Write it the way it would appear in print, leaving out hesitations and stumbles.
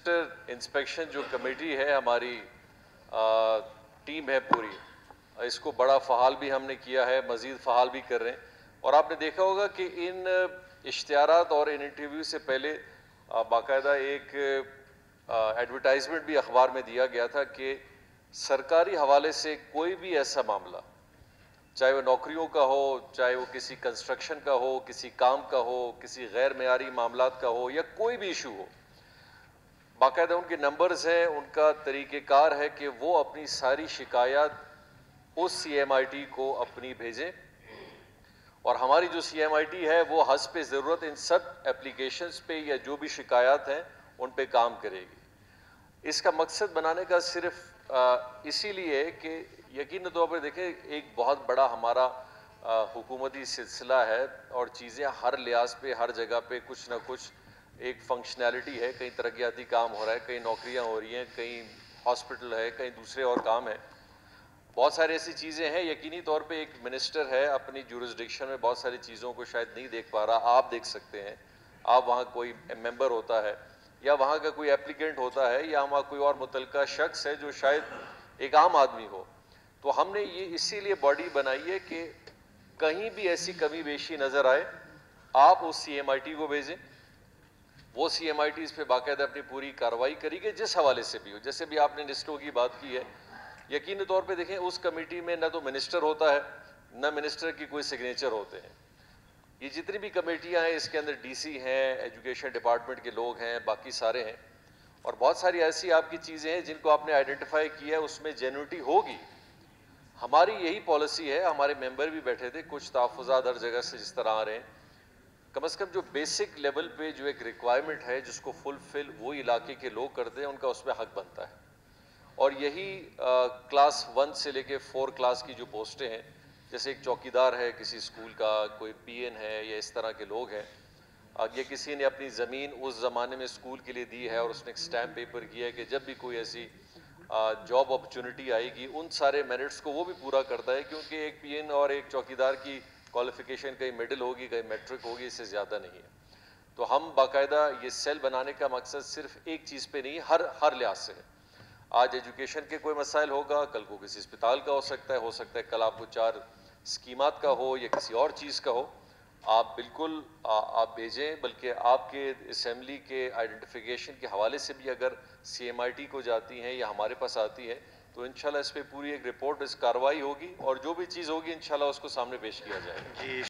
Minister inspection जो committee है हमारी टीम है पूरी, इसको बड़ा फ़हाल भी हमने किया है, मज़ीद फ़हाल भी कर रहे हैं। और आपने देखा होगा कि इन इश्तिहारात और इन इंटरव्यू से पहले बाकायदा एक एडवर्टाइजमेंट भी अखबार में दिया गया था कि सरकारी हवाले से कोई भी ऐसा मामला, चाहे वो नौकरियों का हो, चाहे वो किसी कंस्ट्रक्शन का हो, किसी काम का हो, किसी गैर मेयारी मामलात का हो, या कोई भी इशू हो, बाकायदा उनके नंबर्स हैं, उनका तरीक़ेकार है कि वो अपनी सारी शिकायत उस CMIT को अपनी भेजें, और हमारी जो CMIT है वो हस्ब ज़रूरत इन सब एप्लीकेशंस पे या जो भी शिकायत हैं उन पे काम करेगी। इसका मकसद बनाने का सिर्फ इसीलिए कि यकीन तौर पर देखें, एक बहुत बड़ा हमारा हुकूमती सिलसिला है और चीज़ें हर लिहाज पे हर जगह पे कुछ ना कुछ एक फंक्शनैलिटी है, कहीं तरक्याती काम हो रहा है, कहीं नौकरियां हो रही हैं, कहीं हॉस्पिटल है, कहीं दूसरे और काम है, बहुत सारी ऐसी चीज़ें हैं। यकीनी तौर पे एक मिनिस्टर है, अपनी जुरिस्डिक्शन में बहुत सारी चीज़ों को शायद नहीं देख पा रहा। आप देख सकते हैं, आप वहाँ कोई मेंबर होता है या वहाँ का कोई एप्लीकेंट होता है या वहाँ कोई और मुतलका शख्स है जो शायद एक आम आदमी हो, तो हमने ये इसीलिए बॉडी बनाई है कि कहीं भी ऐसी कमी बेशी नज़र आए, आप उस CMIT को भेजें, वो CMIT इस पे बाकायदा अपनी पूरी कार्रवाई करेगी, जिस हवाले से भी हो। जैसे भी आपने लिस्टों की बात की है, यकीनी तौर पे देखें उस कमेटी में न तो मिनिस्टर होता है, न मिनिस्टर की कोई सिग्नेचर होते हैं। ये जितनी भी कमेटियां हैं इसके अंदर DC हैं, एजुकेशन डिपार्टमेंट के लोग हैं, बाकी सारे हैं, और बहुत सारी ऐसी आपकी चीज़ें हैं जिनको आपने आइडेंटिफाई किया है, उसमें जेन्युइनिटी होगी। हमारी यही पॉलिसी है, हमारे मेंबर भी बैठे थे, कुछ तहफ़्फ़ुज़ात हर जगह से जिस तरह आ रहे हैं, कम से कम जो बेसिक लेवल पे जो एक रिक्वायरमेंट है जिसको फुलफिल वो इलाके के लोग करते हैं, उनका उसमें हक बनता है। और यही क्लास 1 से लेके 4 क्लास की जो पोस्टें हैं, जैसे एक चौकीदार है किसी स्कूल का, कोई PN है, या इस तरह के लोग हैं, ये किसी ने अपनी ज़मीन उस ज़माने में स्कूल के लिए दी है और उसने एक स्टैम्प पेपर किया है कि जब भी कोई ऐसी जॉब अपॉर्चुनिटी आएगी, उन सारे मेरिट्स को वो भी पूरा करता है, क्योंकि एक PN और एक चौकीदार की क्वालिफिकेशन कहीं मिडिल होगी, कहीं मैट्रिक होगी, इससे ज़्यादा नहीं है। तो हम बाकायदा ये सेल बनाने का मकसद सिर्फ एक चीज़ पे नहीं, हर लिहाज से है। आज एजुकेशन के कोई मसाइल होगा, कल को किसी अस्पताल का हो सकता है कल आपको 4 स्कीमात का हो या किसी और चीज़ का हो, आप बिल्कुल आप भेजें। बल्कि आपके असेंबली के आइडेंटिफिकेशन के हवाले से भी अगर CMIT को जाती हैं या हमारे पास आती है, तो इंशाल्लाह इस पर पूरी एक रिपोर्ट, इस कार्रवाई होगी, और जो भी चीज़ होगी इंशाल्लाह उसको सामने पेश किया जाएगा।